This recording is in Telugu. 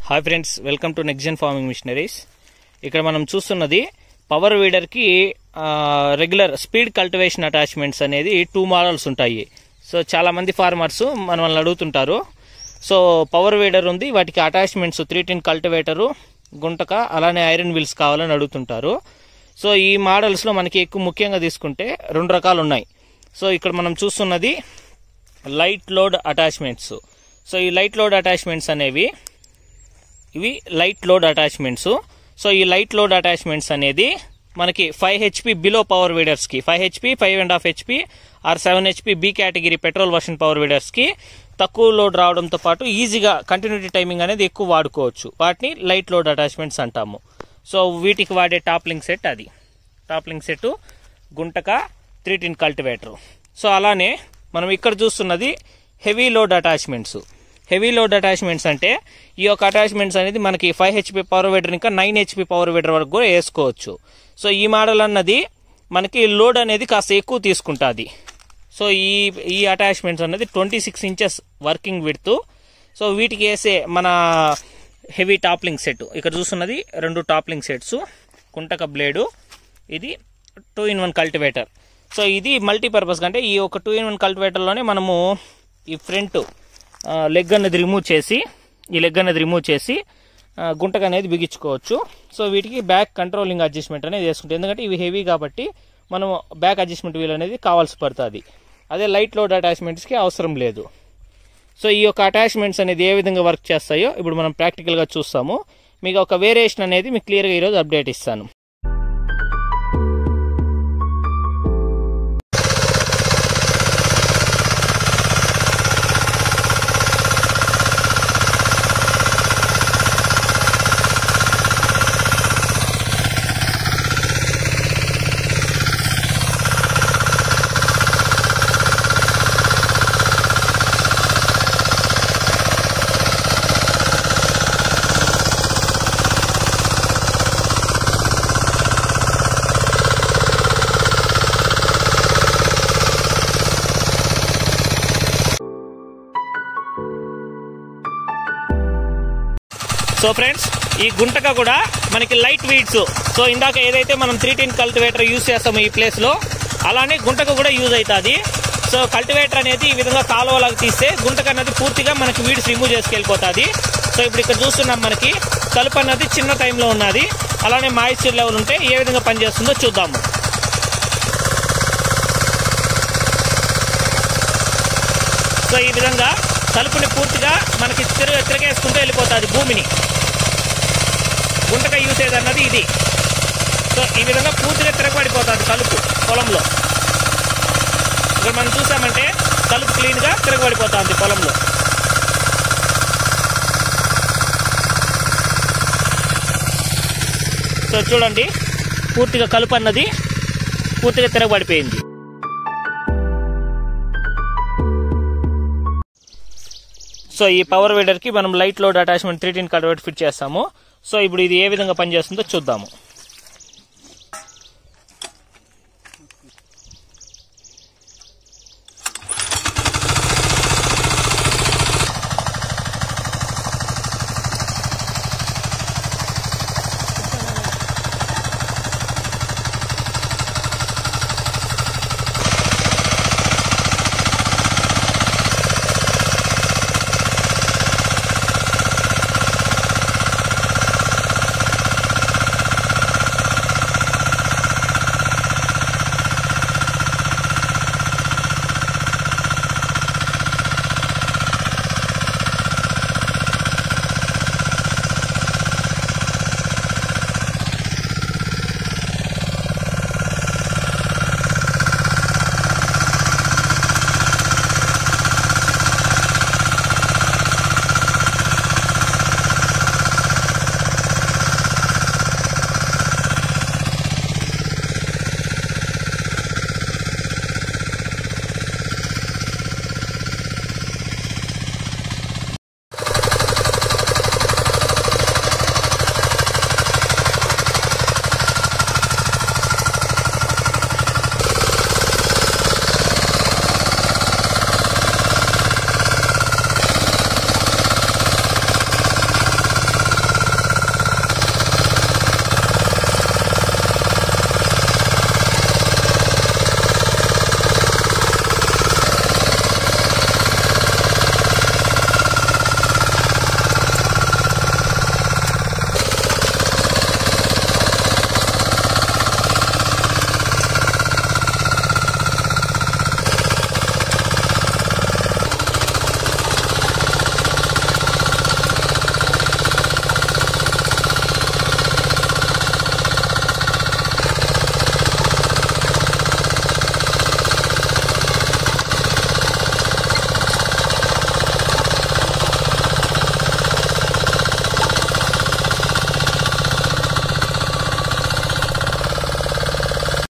Hi friends, welcome to Nexgen farming machineries. ఇక్కడ మనం చూస్తున్నది పవర్ వీడర్ కి రెగ్యులర్ స్పీడ్ కల్టివేషన్ అటాచ్మెంట్స్ అనేది 2 మోడల్స్ ఉంటాయి. సో చాలా మంది ఫార్మర్స్ మనల్ని అడుగుతుంటారు. సో పవర్ వీడర్ ఉంది, వాటికి అటాచ్మెంట్స్ 3 కల్టివేటరు, గుంటక, అలానే ఐరన్ వీల్స్ కావాలని అడుగుతుంటారు. సో ఈ మోడల్స్ లో మనకి ఎక్కువ ముఖ్యంగా తీసుకుంటే 2 రకాలు ఉన్నాయి. సో ఇక్కడ మనం చూస్తున్నది లైట్ లోడ్ అటాచ్మెంట్స్. సో ఈ లైట్ లోడ్ అటాచ్మెంట్స్ అనేవి ఇవి లైట్ లోడ్ అటాచ్మెంట్స్. సో ఈ లైట్ లోడ్ అటాచ్మెంట్స్ అనేది మనకి 5 HP బిలో పవర్ వీడర్స్ కి, 5 HP, 5.5 HP or 7 HP B category petrol version power weeders కి తక్కువ లోడ్ రావడంతో పాటు ఈజీగా కంటిన్యూటీ టైమింగ్ అనేది ఎక్కువ వాడుకోవచ్చు. వాటిని లైట్ లోడ్ అటాచ్మెంట్స్ అంటాము. సో వీటికి వాడే టాప్లింక్ సెట్ అది. టాప్లింక్ సెట్ గుంటక 3 కల్టివేటర్. సో అలానే మనం ఇక్కడ చూస్తున్నది heavy load attachments. Heavy load attachments అంటే ఈ యొక్క అటాచ్మెంట్స్ అనేది మనకి 5 HP పవర్ వీడర్ ఇంకా 9 HP పవర్ వీడర్ వరకు కూడా వేసుకోవచ్చు. సో ఈ మోడల్ అన్నది మనకి లోడ్ అనేది కాస్త ఎక్కువ తీసుకుంటుంది. సో ఈ అటాచ్మెంట్స్ అనేది 26 ఇంచెస్ వర్కింగ్ విడ్త్. సో వీటికి వేసే మన హెవీ టాప్లింగ్ సెట్ ఇక్కడ చూస్తున్నది 2 టాప్లింగ్ సెట్స్, కుంటక బ్లేడు, ఇది 2-in-1 కల్టివేటర్. సో ఇది మల్టీపర్పస్ అంటే ఈ ఒక 2-in-1 కల్టివేటర్లోనే మనము ఈ ఫ్రంట్ లెగ్ అనేది రిమూవ్ చేసి గుంటక అనేది బిగించుకోవచ్చు. సో వీటికి బ్యాక్ కంట్రోలింగ్ అడ్జస్ట్మెంట్ అనేది వేసుకుంటాం, ఎందుకంటే ఇవి హెవీ కాబట్టి మనం బ్యాక్ అడ్జస్ట్మెంట్ వీల్ అనేది కావాల్సి పడుతుంది. అదే లైట్ లోడ్ అటాచ్మెంట్స్కి అవసరం లేదు. సో ఈ యొక్క అటాచ్మెంట్స్ అనేది ఏ విధంగా వర్క్ చేస్తాయో ఇప్పుడు మనం ప్రాక్టికల్గా చూస్తాము. మీకు ఒక వేరియేషన్ అనేది మీకు క్లియర్గా ఈరోజు అప్డేట్ ఇస్తాను. సో ఫ్రెండ్స్, ఈ గుంటక కూడా మనకి లైట్ వీడ్స్. సో ఇందాక ఏదైతే మనం 3 కల్టివేటర్ యూజ్ చేస్తామో ఈ ప్లేస్ లో, అలానే గుంటక కూడా యూజ్ అవుతుంది. సో కల్టివేటర్ అనేది ఈ విధంగా కాలువలాగా తీస్తే గుంటక అనేది పూర్తిగా మనకి వీడ్స్ రిమూవ్ చేసుకెళ్ళిపోతుంది. సో ఇప్పుడు ఇక్కడ చూస్తున్నాం, మనకి కలుపు అన్నది చిన్న టైంలో ఉన్నది. అలానే మాయిశ్చర్ లెవెల్ ఉంటే ఏ విధంగా పనిచేస్తుందో చూద్దాము. సో ఈ విధంగా కలుపుని పూర్తిగా మనకి తిరగేసుకుంటూ వెళ్ళిపోతుంది భూమిని. గుంటక యూసేజ్ అన్నది ఇది. సో ఈ విధంగా పూర్తిగా తిరగబడిపోతుంది కలుపు పొలంలో. ఇక్కడ మనం చూసామంటే కలుపు క్లీన్గా తిరగబడిపోతుంది పొలంలో. సో చూడండి, పూర్తిగా కలుపు అన్నది పూర్తిగా తిరగబడిపోయింది. సో ఈ పవర్ వీడర్ కి మనం light load attachment 3 cultivator fit చేస్తాము. సో ఇప్పుడు ఇది ఏ విధంగా పనిచేస్తుందో చూద్దాము.